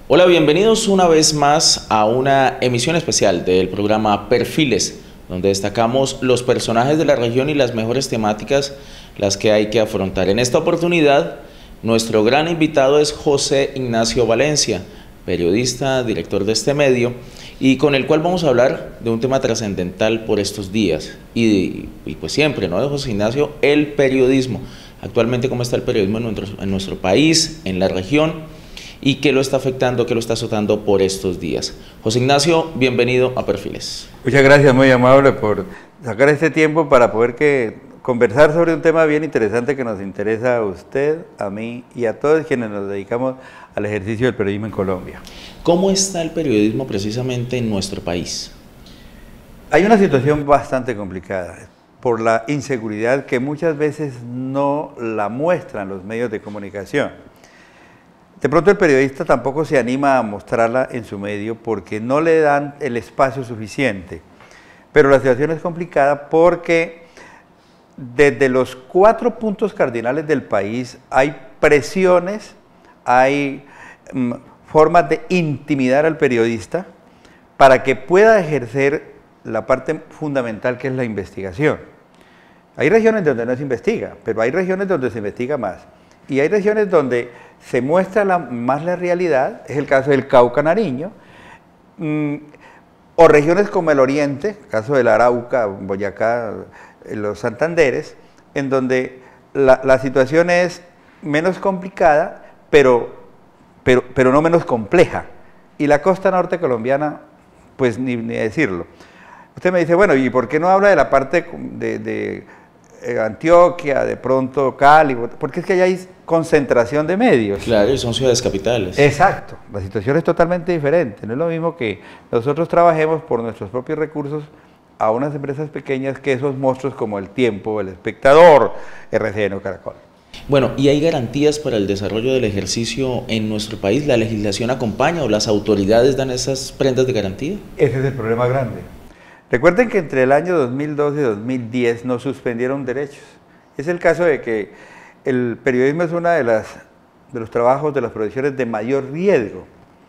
Hola, bienvenidos una vez más a una emisión especial del programa Perfiles, donde destacamos los personajes de la región y las mejores temáticas las que hay que afrontar. En esta oportunidad, nuestro gran invitado es José Ignacio Valencia, periodista, director de este medio, y con el cual vamos a hablar de un tema trascendental por estos días, y pues siempre, ¿no?, de José Ignacio, el periodismo. Actualmente, ¿cómo está el periodismo en nuestro país, en la región? ¿Y qué lo está afectando, qué lo está azotando por estos días? José Ignacio, bienvenido a Perfiles. Muchas gracias, muy amable por sacar este tiempo para poder conversar sobre un tema bien interesante que nos interesa a usted, a mí y a todos quienes nos dedicamos al ejercicio del periodismo en Colombia. ¿Cómo está el periodismo precisamente en nuestro país? Hay una situación bastante complicada por la inseguridad que muchas veces no la muestran los medios de comunicación. De pronto el periodista tampoco se anima a mostrarla en su medio porque no le dan el espacio suficiente. Pero la situación es complicada porque desde los 4 puntos cardinales del país hay presiones, hay formas de intimidar al periodista para que pueda ejercer la parte fundamental que es la investigación. Hay regiones donde no se investiga, pero hay regiones donde se investiga más. Y hay regiones donde se muestra más la realidad, es el caso del Cauca Nariño, o regiones como el Oriente, el caso del Arauca, Boyacá, los Santanderes, en donde la situación es menos complicada, pero no menos compleja. Y la costa norte colombiana, pues ni decirlo. Usted me dice, bueno, ¿y por qué no habla de la parte de Antioquia, de pronto Cali? Porque es que allá hay concentración de medios. Claro, y son ciudades capitales. Exacto, la situación es totalmente diferente. No es lo mismo que nosotros trabajemos por nuestros propios recursos a unas empresas pequeñas que esos monstruos como El Tiempo, El Espectador, RCN o Caracol. Bueno, ¿y hay garantías para el desarrollo del ejercicio en nuestro país? ¿La legislación acompaña o las autoridades dan esas prendas de garantía? Ese es el problema grande. Recuerden que entre el año 2012 y 2010 nos suspendieron derechos. Es el caso de que el periodismo es uno de los trabajos, de las profesiones de mayor riesgo.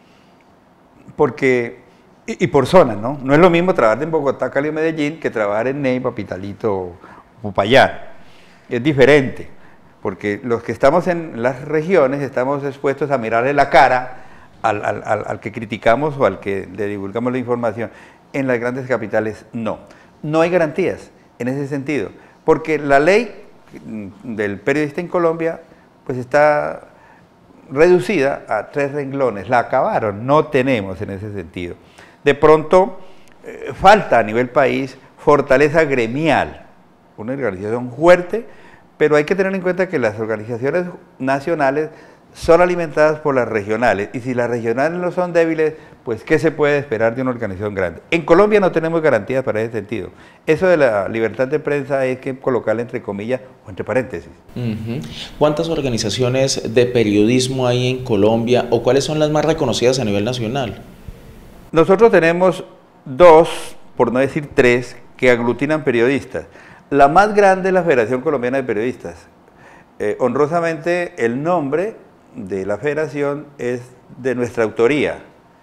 Porque, y por zona, ¿no? No es lo mismo trabajar en Bogotá, Cali o Medellín que trabajar en Neiva, Pitalito o Popayán. Es diferente, porque los que estamos en las regiones estamos expuestos a mirarle la cara al que criticamos o al que le divulgamos la información. En las grandes capitales no. No hay garantías en ese sentido, porque la ley del periodista en Colombia pues está reducida a 3 renglones, la acabaron, no tenemos en ese sentido. De pronto falta a nivel país fortaleza gremial, una organización fuerte, pero hay que tener en cuenta que las organizaciones nacionales son alimentadas por las regionales, y si las regionales no son débiles, pues ¿qué se puede esperar de una organización grande? En Colombia no tenemos garantías para ese sentido. Eso de la libertad de prensa hay que colocarla entre comillas o entre paréntesis. ¿Cuántas organizaciones de periodismo hay en Colombia o cuáles son las más reconocidas a nivel nacional? Nosotros tenemos 2, por no decir 3, que aglutinan periodistas. La más grande es la Federación Colombiana de Periodistas. Honrosamente, el nombre de la federación es de nuestra autoría,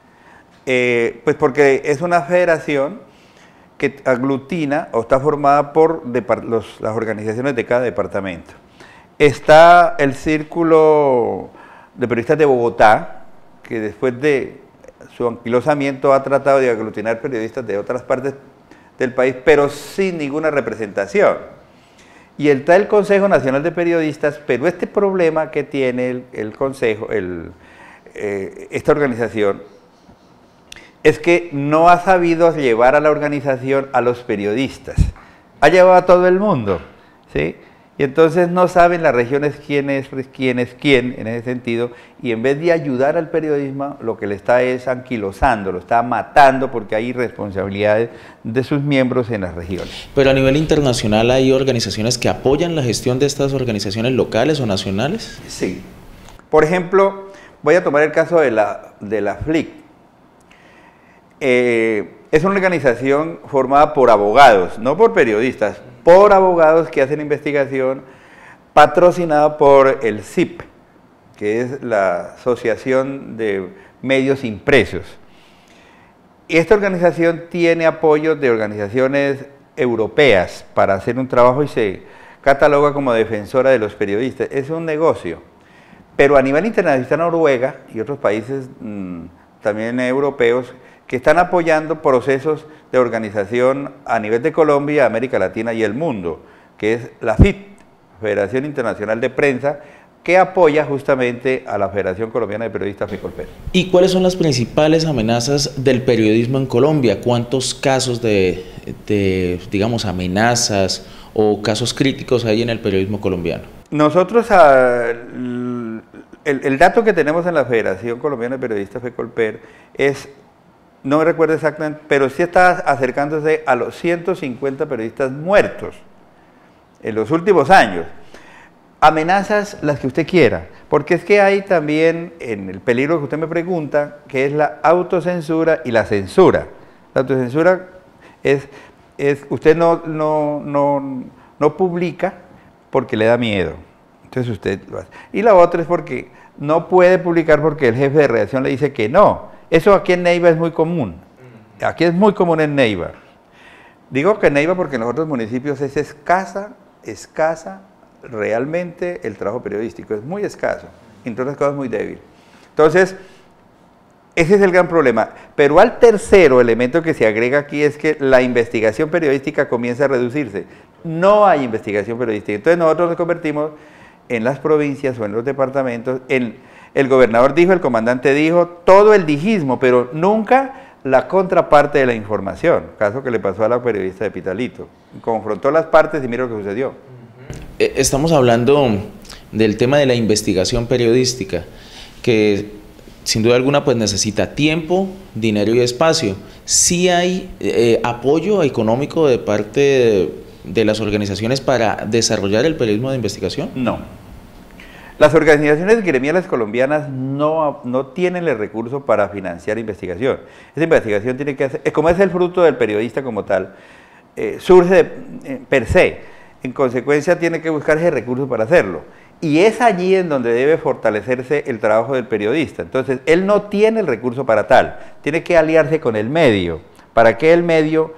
pues porque es una federación que aglutina o está formada por las organizaciones de cada departamento. Está el Círculo de Periodistas de Bogotá, que después de su anquilosamiento ha tratado de aglutinar periodistas de otras partes del país, pero sin ninguna representación. Y está el Consejo Nacional de Periodistas, pero este problema que tiene el Consejo, esta organización, es que no ha sabido llevar a la organización a los periodistas. Ha llevado a todo el mundo, ¿sí? Y entonces no saben las regiones quién es quién en ese sentido, y en vez de ayudar al periodismo, lo que le está es anquilosando, lo está matando porque hay irresponsabilidades de sus miembros en las regiones. Pero a nivel internacional, ¿hay organizaciones que apoyan la gestión de estas organizaciones locales o nacionales? Sí. Por ejemplo, voy a tomar el caso de la FLIC. Es una organización formada por abogados, no por periodistas, por abogados que hacen investigación, patrocinada por el CIP, que es la Asociación de medios impresos. Esta organización tiene apoyo de organizaciones europeas para hacer un trabajo y se cataloga como defensora de los periodistas. Es un negocio, pero a nivel internacional está Noruega y otros países también europeos que están apoyando procesos de organización a nivel de Colombia, América Latina y el mundo, que es la FIP, Federación Internacional de Prensa, que apoya justamente a la Federación Colombiana de Periodistas FECOLPER. ¿Y cuáles son las principales amenazas del periodismo en Colombia? ¿Cuántos casos de digamos, amenazas o casos críticos hay en el periodismo colombiano? Nosotros, el dato que tenemos en la Federación Colombiana de Periodistas FECOLPER es, no me recuerdo exactamente, pero sí está acercándose a los 150 periodistas muertos en los últimos años. Amenazas las que usted quiera, porque es que hay también en el peligro que usted me pregunta, que es la autocensura y la censura. La autocensura es usted no publica porque le da miedo, entonces usted lo hace. Y la otra es porque no puede publicar porque el jefe de redacción le dice que no. Eso aquí en Neiva es muy común, aquí es muy común en Neiva. Digo que en Neiva porque en los otros municipios es escasa realmente el trabajo periodístico, es muy escaso, entre otras cosas muy débil. Entonces, ese es el gran problema. Pero al tercero elemento que se agrega aquí es que la investigación periodística comienza a reducirse. No hay investigación periodística. Entonces nosotros nos convertimos en las provincias o en los departamentos, el gobernador dijo, el comandante dijo, todo el dijismo, pero nunca la contraparte de la información. Caso que le pasó a la periodista de Pitalito. Confrontó las partes y mira lo que sucedió. Estamos hablando del tema de la investigación periodística, que sin duda alguna pues necesita tiempo, dinero y espacio. ¿Sí hay apoyo económico de parte de las organizaciones para desarrollar el periodismo de investigación? No. Las organizaciones gremiales colombianas no tienen el recurso para financiar investigación. Esa investigación tiene que hacer, como es el fruto del periodista como tal, surge per se. En consecuencia tiene que buscarse recursos para hacerlo. Y es allí en donde debe fortalecerse el trabajo del periodista. Entonces, él no tiene el recurso para tal, tiene que aliarse con el medio, para que el medio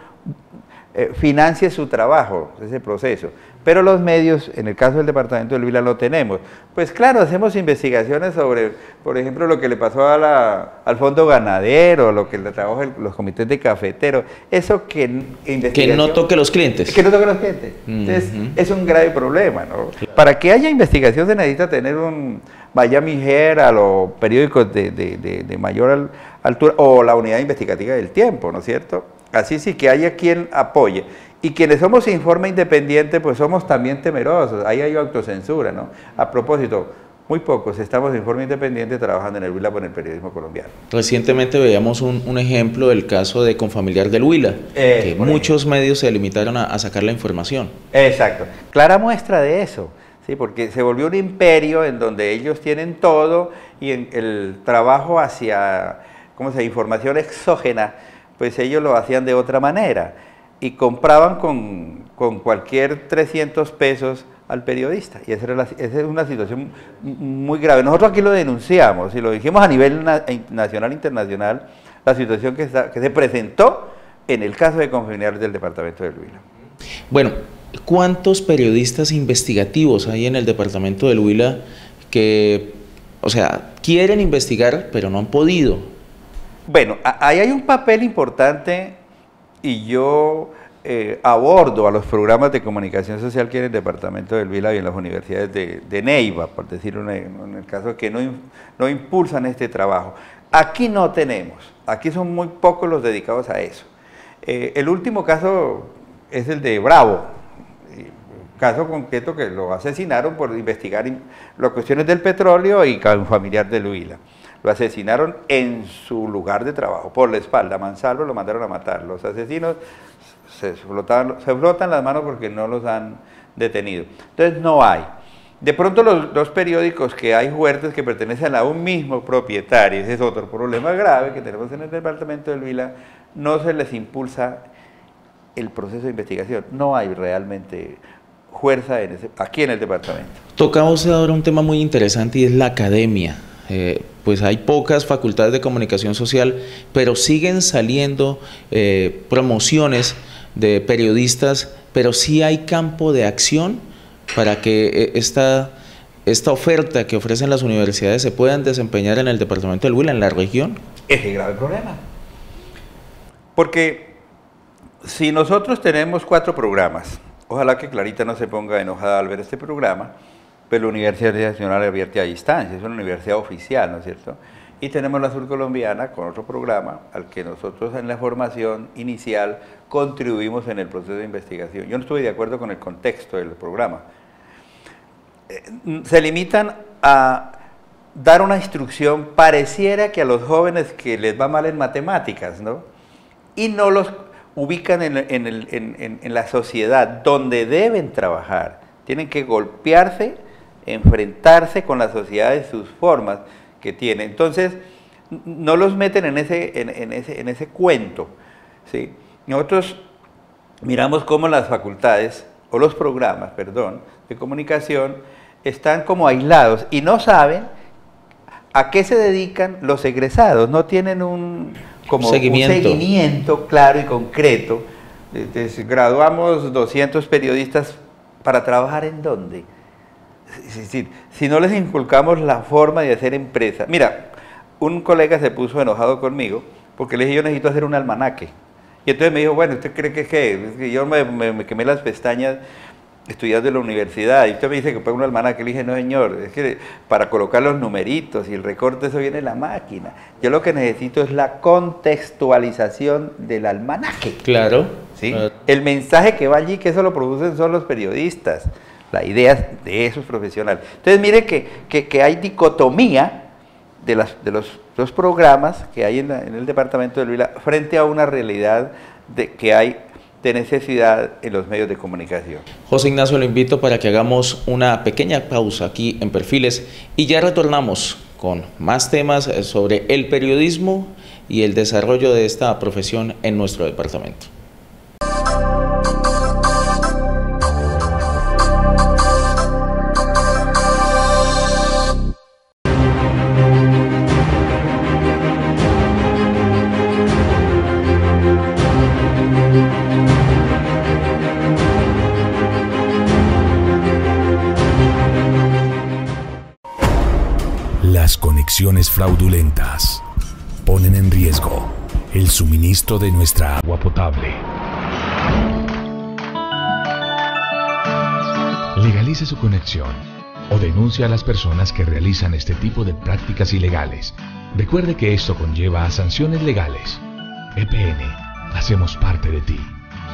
financie su trabajo, ese proceso. Pero los medios, en el caso del departamento del Huila, lo tenemos. Pues claro, hacemos investigaciones sobre, por ejemplo, lo que le pasó al fondo ganadero, lo que le trabaja los comités de cafeteros, eso que no toque los clientes. Que no toque los clientes. Entonces, es un grave problema, ¿no? Claro. Para que haya investigación se necesita tener un Miami Herald o periódicos de mayor altura, o la unidad investigativa del tiempo, ¿no es cierto? Así sí que haya quien apoye. Y quienes somos Informe Independiente, pues somos también temerosos, ahí hay autocensura, ¿no? A propósito, muy pocos estamos en Informe Independiente trabajando en el Huila con el periodismo colombiano. Recientemente veíamos un ejemplo del caso de Confamiliar del Huila, que muchos medios se limitaron a sacar la información. Exacto, clara muestra de eso, ¿sí? Porque se volvió un imperio en donde ellos tienen todo y en el trabajo hacia, ¿cómo se dice?, información exógena, pues ellos lo hacían de otra manera. Y compraban con cualquier 300 pesos al periodista. Y esa es una situación muy grave. Nosotros aquí lo denunciamos y lo dijimos a nivel nacional e internacional, la situación que se presentó en el caso de Confamiliar del departamento del Huila. Bueno, ¿cuántos periodistas investigativos hay en el departamento del Huila que, o sea, quieren investigar pero no han podido? Bueno, ahí hay un papel importante. Y yo abordo a los programas de comunicación social que hay en el departamento del Huila y en las universidades de Neiva, por decirlo en el caso que no impulsan este trabajo. Aquí no tenemos, aquí son muy pocos los dedicados a eso. El último caso es el de Bravo, caso concreto que lo asesinaron por investigar las cuestiones del petróleo y Confamiliar del Huila. Lo asesinaron en su lugar de trabajo, por la espalda, a mansalva lo mandaron a matar. Los asesinos se frotan las manos porque no los han detenido. Entonces no hay. De pronto los dos periódicos que hay fuertes que pertenecen a un mismo propietario, ese es otro problema grave que tenemos en el departamento del Huila, no se les impulsa el proceso de investigación. No hay realmente fuerza aquí en el departamento. Tocaba usted ahora un tema muy interesante y es la academia. pues hay pocas facultades de comunicación social, pero siguen saliendo promociones de periodistas, pero sí hay campo de acción para que esta oferta que ofrecen las universidades se puedan desempeñar en el departamento del Huila, en la región. Es el grave problema. Porque si nosotros tenemos 4 programas, ojalá que Clarita no se ponga enojada al ver este programa, pero la Universidad Nacional Abierta a Distancia, es una universidad oficial, ¿no es cierto? Y tenemos la Surcolombiana con otro programa al que nosotros en la formación inicial contribuimos en el proceso de investigación. Yo no estuve de acuerdo con el contexto del programa. Se limitan a dar una instrucción, pareciera que a los jóvenes que les va mal en matemáticas, ¿no? Y no los ubican en la sociedad donde deben trabajar. Tienen que golpearse, enfrentarse con la sociedad de sus formas que tiene. Entonces, no los meten en ese cuento, ¿sí? Nosotros miramos cómo las facultades, o los programas, perdón, de comunicación, están como aislados y no saben a qué se dedican los egresados, no tienen un seguimiento claro y concreto. Graduamos 200 periodistas para trabajar ¿en dónde? Es decir, si no les inculcamos la forma de hacer empresa. Mira, un colega se puso enojado conmigo porque le dije yo necesito hacer un almanaque. Y entonces me dijo, bueno, ¿usted cree que qué? Es que yo me quemé las pestañas estudiando en la universidad y usted me dice que ponga un almanaque. Le dije, no señor, es que para colocar los numeritos y el recorte eso viene en la máquina. Yo lo que necesito es la contextualización del almanaque. Claro. ¿Sí? El mensaje que va allí, que eso lo producen son los periodistas. La idea de esos profesionales. Entonces mire que hay dicotomía de los dos programas que hay en el departamento de Huila frente a una realidad que hay de necesidad en los medios de comunicación. José Ignacio, lo invito para que hagamos una pequeña pausa aquí en Perfiles y ya retornamos con más temas sobre el periodismo y el desarrollo de esta profesión en nuestro departamento. Las conexiones fraudulentas ponen en riesgo el suministro de nuestra agua potable. Legalice su conexión o denuncie a las personas que realizan este tipo de prácticas ilegales. Recuerde que esto conlleva a sanciones legales. EPN, hacemos parte de ti.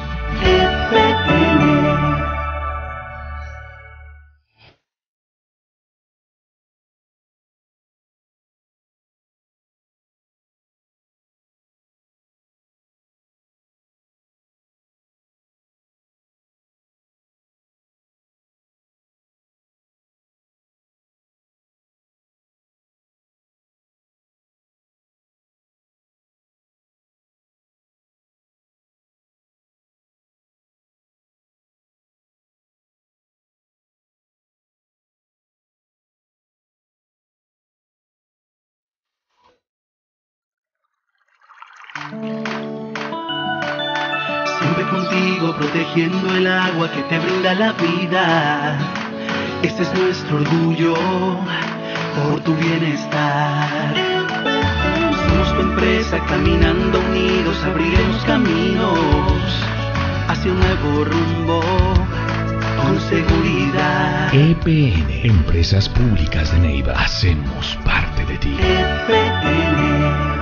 Siempre contigo, protegiendo el agua que te brinda la vida. Este es nuestro orgullo, por tu bienestar. Somos tu empresa, caminando unidos, abriremos caminos hacia un nuevo rumbo, con seguridad. EPN, Empresas Públicas de Neiva, hacemos parte de ti. EPN.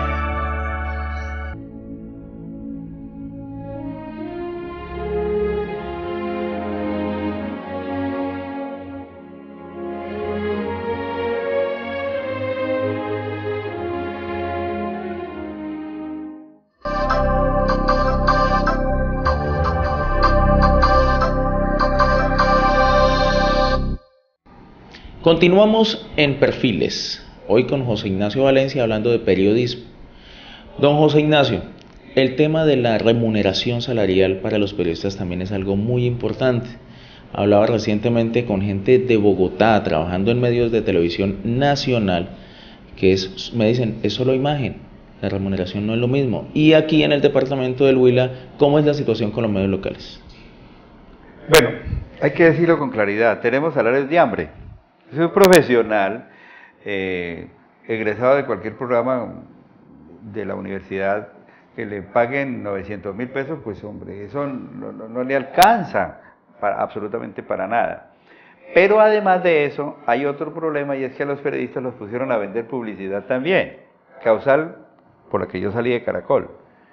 Continuamos en Perfiles, hoy con José Ignacio Valencia hablando de periodismo. Don José Ignacio, el tema de la remuneración salarial para los periodistas también es algo muy importante. Hablaba recientemente con gente de Bogotá, trabajando en medios de televisión nacional, que es, me dicen, es solo imagen, la remuneración no es lo mismo. Y aquí en el departamento del Huila, ¿cómo es la situación con los medios locales? Bueno, hay que decirlo con claridad, tenemos salarios de hambre. Soy un profesional egresado de cualquier programa de la universidad que le paguen 900.000 pesos, pues hombre, eso no le alcanza absolutamente para nada. Pero además de eso, hay otro problema, y es que a los periodistas los pusieron a vender publicidad también, causal por la que yo salí de Caracol.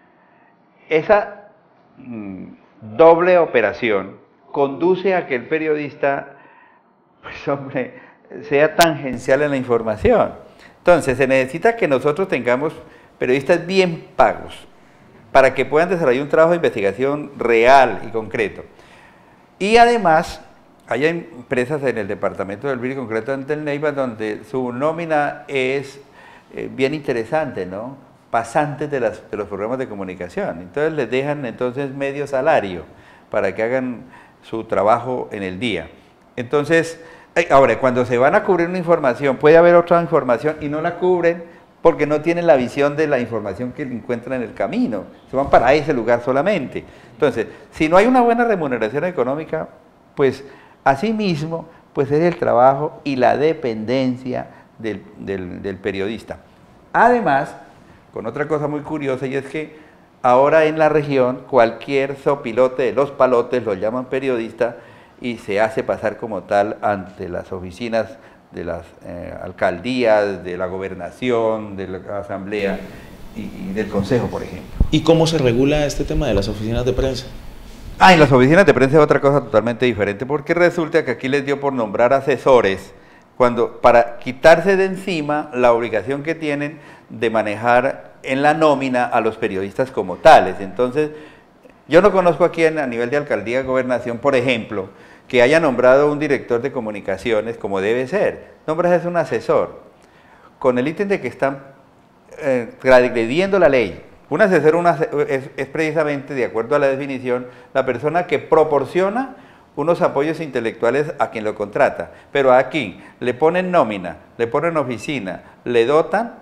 Esa doble operación conduce a que el periodista, pues hombre, sea tangencial en la información. Entonces, se necesita que nosotros tengamos periodistas bien pagos, para que puedan desarrollar un trabajo de investigación real y concreto. Y además, hay empresas en el departamento del Huila, concretamente en Neiva, donde su nómina es bien interesante, ¿no? Pasantes de los programas de comunicación. Entonces les dejan entonces medio salario para que hagan su trabajo en el día. Entonces, ahora, cuando se van a cubrir una información, puede haber otra información y no la cubren porque no tienen la visión de la información que encuentran en el camino, se van para ese lugar solamente. Entonces, si no hay una buena remuneración económica, pues asimismo, pues es el trabajo y la dependencia del periodista. Además, con otra cosa muy curiosa, y es que ahora en la región, cualquier zopilote de los palotes lo llaman periodista y se hace pasar como tal ante las oficinas de las alcaldías, de la gobernación, de la asamblea y del consejo, por ejemplo. ¿Y cómo se regula este tema de las oficinas de prensa? En las oficinas de prensa es otra cosa totalmente diferente, porque resulta que aquí les dio por nombrar asesores, para quitarse de encima la obligación que tienen de manejar en la nómina a los periodistas como tales. Entonces, yo no conozco aquí a nivel de alcaldía, gobernación, por ejemplo, que haya nombrado un director de comunicaciones como debe ser. Nombras un asesor, con el ítem de que están transgrediendo la ley. Un asesor es precisamente, de acuerdo a la definición, la persona que proporciona unos apoyos intelectuales a quien lo contrata. Pero aquí le ponen nómina, le ponen oficina, le dotan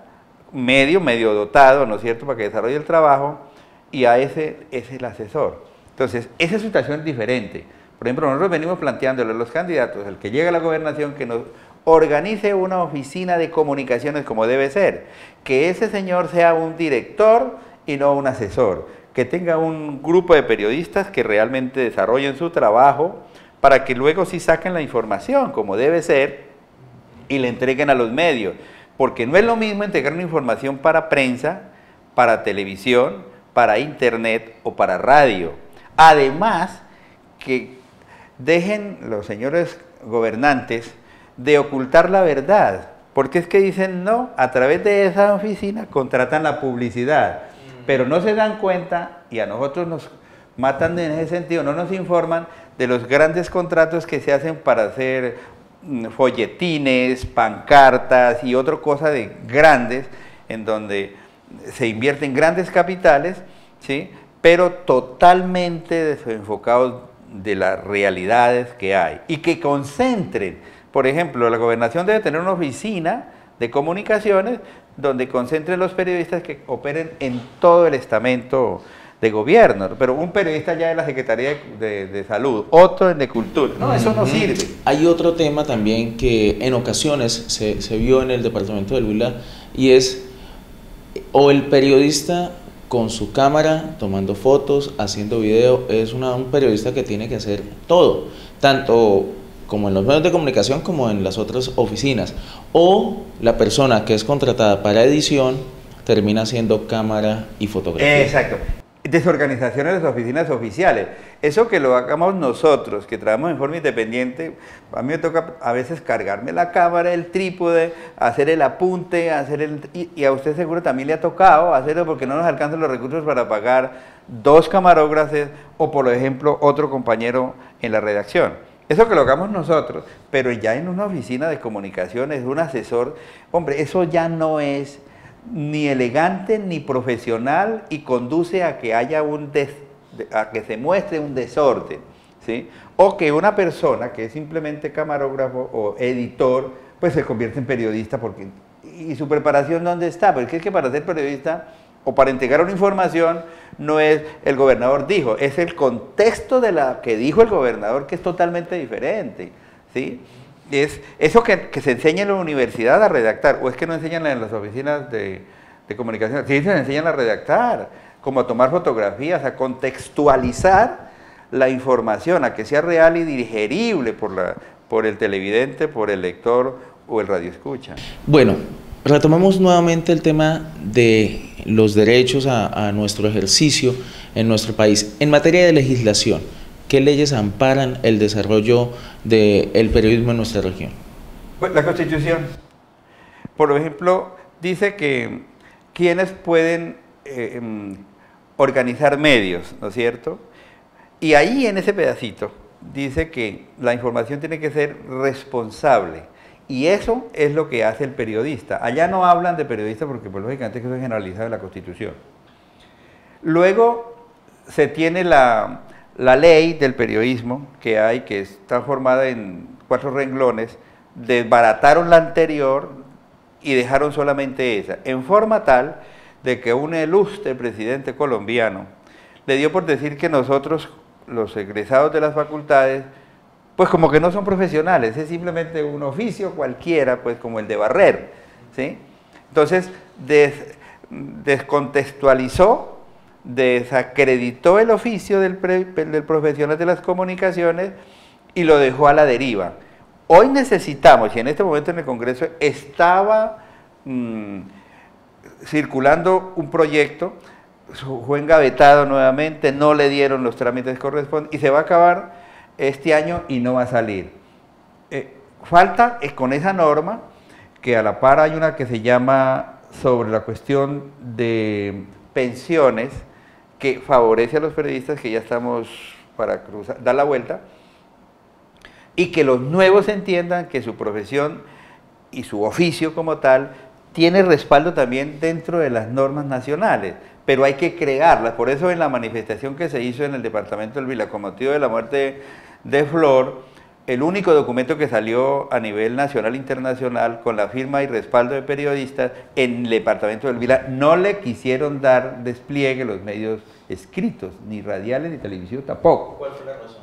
medio dotado, ¿no es cierto?, para que desarrolle el trabajo, y a ese es el asesor. Entonces, esa situación es diferente. Por ejemplo, nosotros venimos planteándole a los candidatos, el que llegue a la gobernación, que nos organice una oficina de comunicaciones como debe ser, que ese señor sea un director y no un asesor, que tenga un grupo de periodistas que realmente desarrollen su trabajo para que luego sí saquen la información como debe ser y le entreguen a los medios, porque no es lo mismo entregar una información para prensa, para televisión, para internet o para radio. Además, que dejen los señores gobernantes de ocultar la verdad, porque es que dicen no, a través de esa oficina contratan la publicidad, pero no se dan cuenta, y a nosotros nos matan en ese sentido, no nos informan de los grandes contratos que se hacen para hacer folletines, pancartas y otra cosa de grandes, en donde se invierten grandes capitales, ¿sí?, pero totalmente desenfocados de las realidades que hay, y que concentren, por ejemplo, la gobernación debe tener una oficina de comunicaciones donde concentren los periodistas que operen en todo el estamento de gobierno, pero un periodista ya de la Secretaría de Salud, otro en de Cultura, no, eso no sirve. Hay otro tema también que en ocasiones se vio en el departamento del Huila, y es o el periodista con su cámara, tomando fotos, haciendo video, es un periodista que tiene que hacer todo, tanto como en los medios de comunicación como en las otras oficinas, o la persona que es contratada para edición termina haciendo cámara y fotografía. Exacto. Desorganización en las oficinas oficiales. Eso que lo hagamos nosotros, que trabajamos en forma independiente, a mí me toca a veces cargarme la cámara, el trípode, hacer el apunte, y a usted seguro también le ha tocado hacerlo porque no nos alcanzan los recursos para pagar 2 camarógrafos o, por ejemplo, otro compañero en la redacción. Eso que lo hagamos nosotros, pero ya en una oficina de comunicaciones, un asesor, hombre, eso ya no es ni elegante ni profesional y conduce a que haya a que se muestre un desorden, ¿sí? O que una persona que es simplemente camarógrafo o editor, pues se convierte en periodista, porque ¿Y su preparación dónde está? Porque es que para ser periodista o para entregar una información no es el gobernador dijo, es el contexto de la que dijo el gobernador que es totalmente diferente, ¿sí? Es eso que se enseña en la universidad a redactar, o es que no enseñan en las oficinas de comunicación, sí se enseñan a redactar, como a tomar fotografías, a contextualizar la información, a que sea real y digerible por el televidente, por el lector o el radioescucha. Bueno, retomamos nuevamente el tema de los derechos a nuestro ejercicio en nuestro país. En materia de legislación, ¿qué leyes amparan el desarrollo del periodismo en nuestra región? Pues la Constitución, por ejemplo, dice que quienes pueden organizar medios, ¿no es cierto? Y ahí en ese pedacito dice que la información tiene que ser responsable. Y eso es lo que hace el periodista. Allá no hablan de periodista porque, pues, lógicamente, eso es generalizado en la Constitución. Luego se tiene la ley del periodismo que hay, que está formada en 4 renglones, desbarataron la anterior y dejaron solamente esa, en forma tal de que un ilustre presidente colombiano le dio por decir que nosotros, los egresados de las facultades, pues como que no son profesionales, es simplemente un oficio cualquiera, pues como el de barrer, ¿sí? Entonces, descontextualizó, desacreditó el oficio del profesional de las comunicaciones y lo dejó a la deriva. Hoy necesitamos, y en este momento en el Congreso estaba circulando un proyecto, fue engavetado nuevamente, no le dieron los trámites correspondientes y se va a acabar este año y no va a salir. Falta con esa norma, que a la par hay una que se llama sobre la cuestión de pensiones, que favorece a los periodistas, que ya estamos para dar la vuelta, y que los nuevos entiendan que su profesión y su oficio como tal tiene respaldo también dentro de las normas nacionales, pero hay que crearlas. Por eso en la manifestación que se hizo en el departamento del Huila con motivo de la muerte de Flor, el único documento que salió a nivel nacional e internacional con la firma y respaldo de periodistas en el departamento del Huila, no le quisieron dar despliegue los medios escritos, ni radiales ni televisivos tampoco. ¿Cuál fue la razón?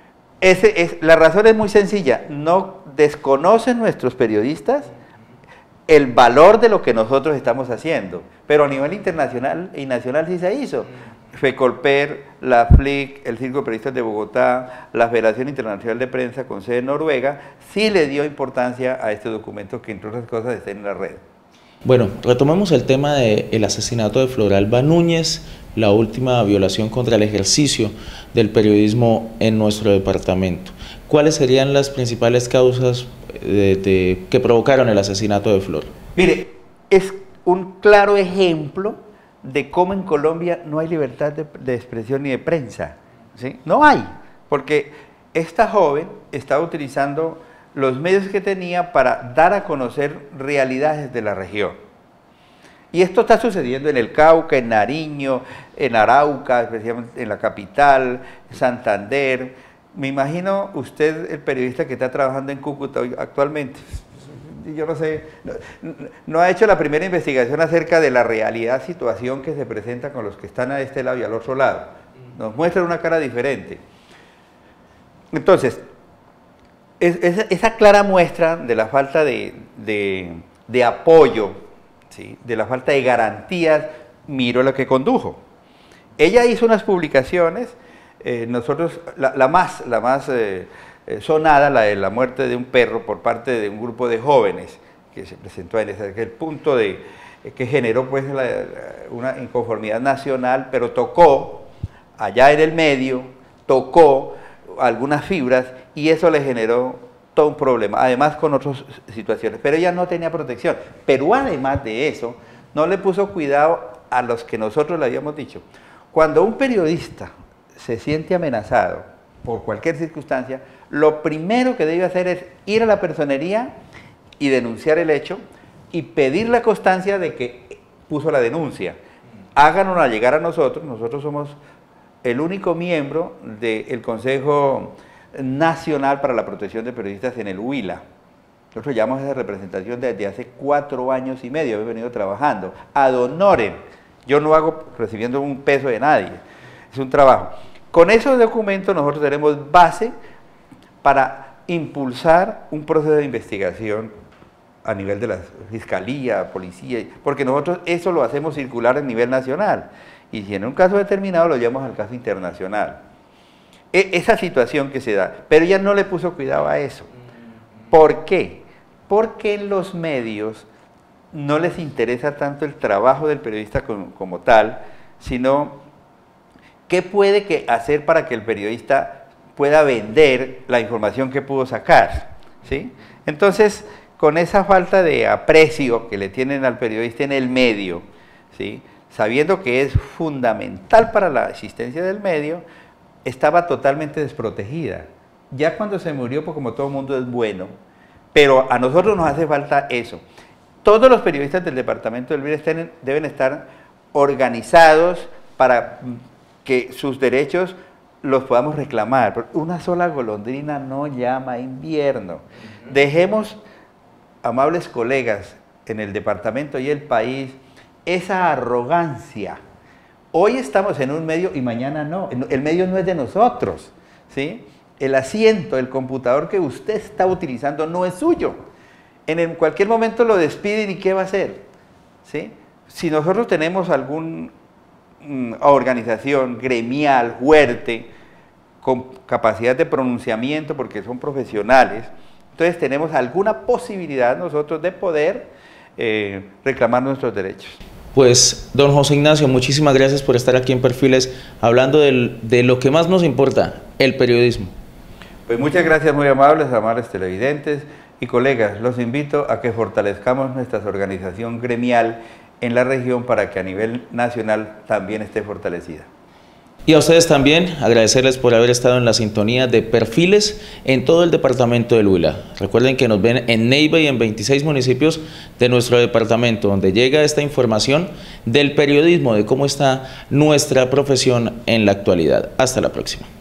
La razón es muy sencilla, no desconocen nuestros periodistas el valor de lo que nosotros estamos haciendo, pero a nivel internacional y nacional sí se hizo. FECOLPER, la FLIC, el Círculo de Periodistas de Bogotá, la Federación Internacional de Prensa con sede en Noruega, sí le dio importancia a este documento que, entre otras cosas, está en la red. Bueno, retomamos el tema del asesinato de Floralba Núñez, la última violación contra el ejercicio del periodismo en nuestro departamento. ¿Cuáles serían las principales causas que provocaron el asesinato de Flor? Mire, es un claro ejemplo de cómo en Colombia no hay libertad de expresión ni de prensa, ¿sí? No hay, porque esta joven estaba utilizando los medios que tenía para dar a conocer realidades de la región. Y esto está sucediendo en el Cauca, en Nariño, en Arauca, especialmente en la capital, Santander. Me imagino usted, el periodista que está trabajando en Cúcuta actualmente, yo no sé, no ha hecho la primera investigación acerca de la realidad, situación que se presenta con los que están a este lado y al otro lado. Nos muestran una cara diferente. Entonces, esa clara muestra de la falta de apoyo, ¿sí?, de la falta de garantías, miro lo que condujo. Ella hizo unas publicaciones, nosotros, la más sonada, la de la muerte de un perro por parte de un grupo de jóvenes que se presentó en ese punto que generó pues una inconformidad nacional, pero tocó allá en el medio, tocó algunas fibras y eso le generó todo un problema, además con otras situaciones, pero ella no tenía protección, pero además de eso no le puso cuidado a los que nosotros le habíamos dicho. Cuando un periodista se siente amenazado por cualquier circunstancia, lo primero que debe hacer es ir a la personería y denunciar el hecho y pedir la constancia de que puso la denuncia. Háganosla llegar a nosotros, nosotros somos el único miembro del Consejo Nacional para la Protección de Periodistas en el Huila. Nosotros llevamos esa representación desde hace 4 años y medio, hemos venido trabajando, ad honorem. Yo no hago recibiendo un peso de nadie, es un trabajo. Con esos documentos nosotros tenemos base para impulsar un proceso de investigación a nivel de la fiscalía, policía, porque nosotros eso lo hacemos circular a nivel nacional, y si en un caso determinado lo llevamos al caso internacional. Esa situación que se da, pero ella no le puso cuidado a eso. ¿Por qué? Porque en los medios no les interesa tanto el trabajo del periodista como tal, sino qué puede hacer para que el periodista pueda vender la información que pudo sacar, ¿sí? Entonces, con esa falta de aprecio que le tienen al periodista en el medio, ¿sí?, sabiendo que es fundamental para la existencia del medio, estaba totalmente desprotegida. Ya cuando se murió, pues como todo el mundo es bueno, pero a nosotros nos hace falta eso. Todos los periodistas del Departamento del Bienestar deben estar organizados para que sus derechos los podamos reclamar. Porque una sola golondrina no llama invierno. Dejemos, amables colegas, en el departamento y el país, esa arrogancia. Hoy estamos en un medio y mañana no. El medio no es de nosotros, ¿sí? El asiento, el computador que usted está utilizando no es suyo. En cualquier momento lo despiden y ¿qué va a hacer? ¿Sí? Si nosotros tenemos alguna organización gremial fuerte, con capacidad de pronunciamiento porque son profesionales, entonces tenemos alguna posibilidad nosotros de poder reclamar nuestros derechos. Pues, don José Ignacio, muchísimas gracias por estar aquí en Perfiles, hablando de lo que más nos importa, el periodismo. Pues muchas gracias, muy amables televidentes y colegas. Los invito a que fortalezcamos nuestra organización gremial en la región para que a nivel nacional también esté fortalecida. Y a ustedes también, agradecerles por haber estado en la sintonía de Perfiles en todo el departamento del Huila. Recuerden que nos ven en Neiva y en 26 municipios de nuestro departamento, donde llega esta información del periodismo, de cómo está nuestra profesión en la actualidad. Hasta la próxima.